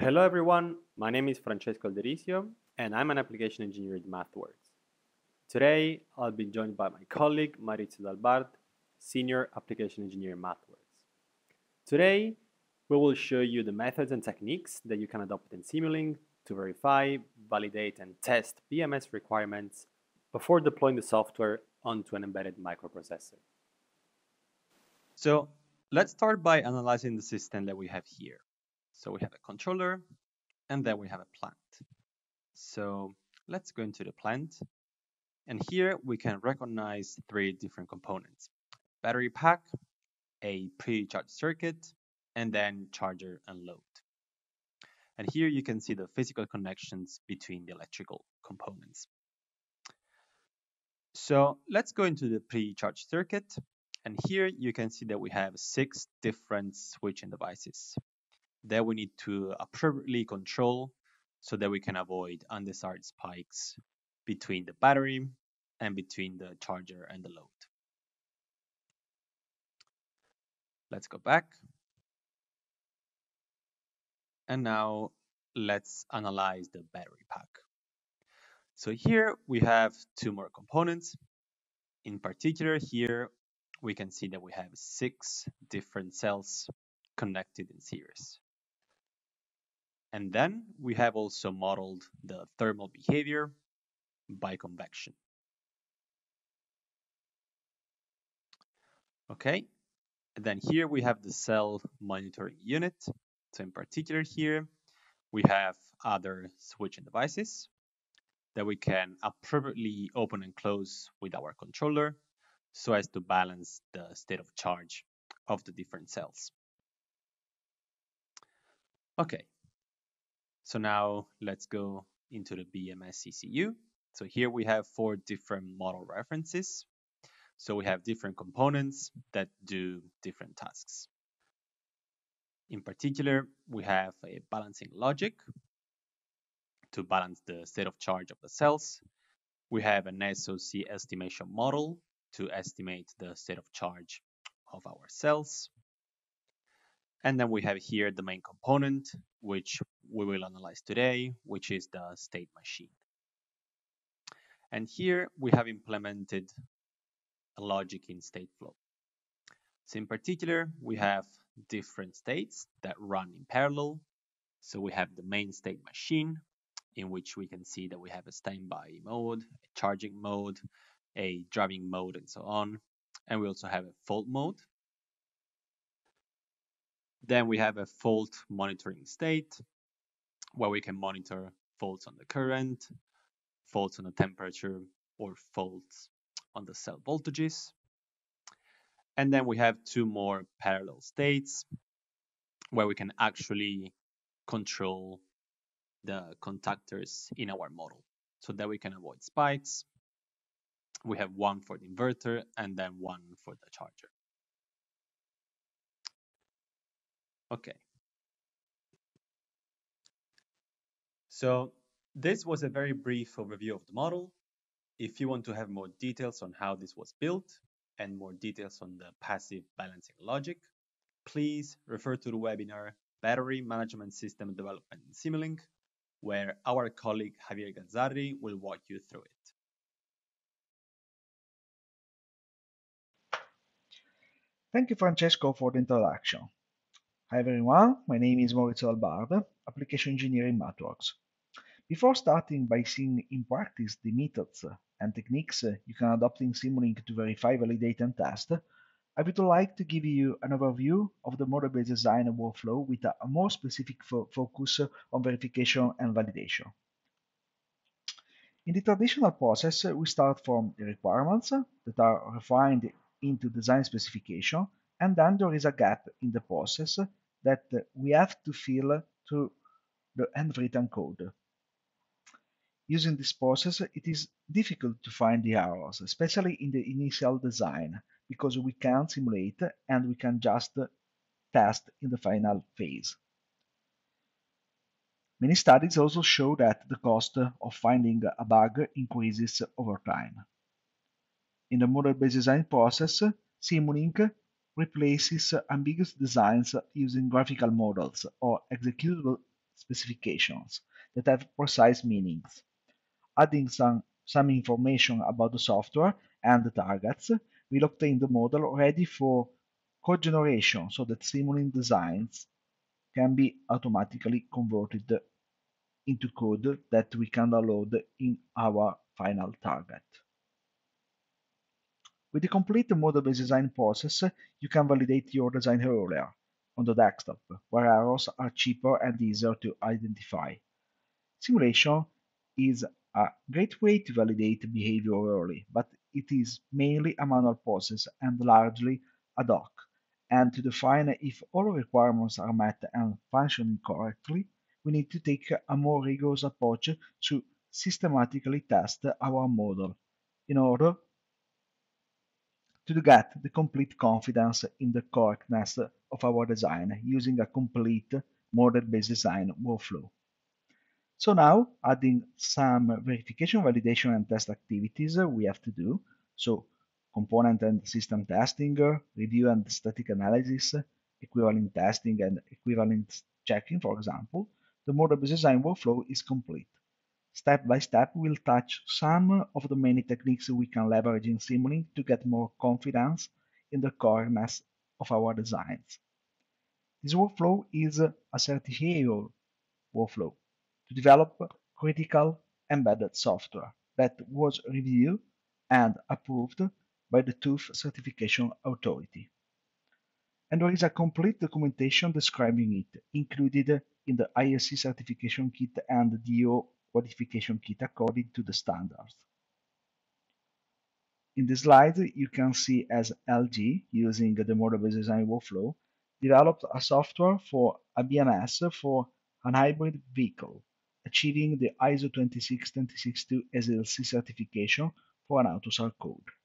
Hello everyone, my name is Francesco Alderisio and I'm an application engineer at MathWorks. Today I'll be joined by my colleague Maurizio Dalbard, Senior Application Engineer at MathWorks. Today we will show you the methods and techniques that you can adopt in Simulink to verify, validate and test BMS requirements before deploying the software onto an embedded microprocessor. So let's start by analyzing the system that we have here. So we have a controller and then we have a plant. So let's go into the plant. And here we can recognize three different components: battery pack, a pre-charged circuit, and then charger and load. And here you can see the physical connections between the electrical components. So let's go into the pre-charged circuit. And here you can see that we have 6 different switching devices that we need to appropriately control so that we can avoid undesired spikes between the battery and between the charger and the load. Let's go back. And now let's analyze the battery pack. So here we have 2 more components. In particular, here we can see that we have 6 different cells connected in series. And then we have also modeled the thermal behavior by convection. Okay, and then here we have the cell monitoring unit. So in particular here, we have other switching devices that we can appropriately open and close with our controller so as to balance the state of charge of the different cells. Okay, so now let's go into the BMS ECU. So here we have 4 different model references. So we have different components that do different tasks. In particular, we have a balancing logic to balance the state of charge of the cells. We have an SOC estimation model to estimate the state of charge of our cells. And then we have here the main component, which we will analyze today, which is the state machine. And here we have implemented a logic in state flow. So in particular, we have different states that run in parallel. So we have the main state machine, in which we can see that we have a standby mode, a charging mode, a driving mode, and so on. And we also have a fault mode. Then we have a fault monitoring state, where we can monitor faults on the current, faults on the temperature, or faults on the cell voltages. And then we have 2 more parallel states, where we can actually control the contactors in our model so that we can avoid spikes. We have 1 for the inverter and then 1 for the charger. Okay. So this was a very brief overview of the model. If you want to have more details on how this was built and more details on the passive balancing logic, please refer to the webinar Battery Management System Development in Simulink, where our colleague Javier Gazzarri will walk you through it. Thank you, Francesco, for the introduction. Hi everyone, my name is Maurizio Dalbard, Application Engineer in MathWorks. Before starting by seeing in practice the methods and techniques you can adopt in Simulink to verify, validate, and test, I would like to give you an overview of the model-based design workflow with a more specific focus on verification and validation. In the traditional process, we start from the requirements that are refined into design specification, and then there is a gap in the process that we have to fill through the handwritten code. Using this process, it is difficult to find the errors, especially in the initial design, because we can't simulate and we can just test in the final phase. Many studies also show that the cost of finding a bug increases over time. In the model-based design process, Simulink replaces ambiguous designs using graphical models or executable specifications that have precise meanings. Adding some information about the software and the targets will obtain the model ready for code generation so that Simulink designs can be automatically converted into code that we can download in our final target. With the complete model-based design process, you can validate your design earlier on the desktop, where errors are cheaper and easier to identify. Simulation is a great way to validate behavior early, but it is mainly a manual process and largely ad hoc. And to define if all requirements are met and functioning correctly, we need to take a more rigorous approach to systematically test our model in order to get the complete confidence in the correctness of our design using a complete model-based design workflow. So now, adding some verification, validation, and test activities we have to do. So component and system testing, review and static analysis, equivalent testing, and equivalent checking, for example, the model-based design workflow is complete. Step by step, we'll touch some of the many techniques we can leverage in Simulink to get more confidence in the correctness of our designs. This workflow is a certifiable workflow to develop critical embedded software that was reviewed and approved by the TÜV certification authority. And there is a complete documentation describing it, included in the ISC certification kit and DO codification kit according to the standards. In this slide, you can see as LG, using the model-based design workflow, developed a software for a BMS for an hybrid vehicle, achieving the ISO 26262 SLC certification for an AutoSAR code.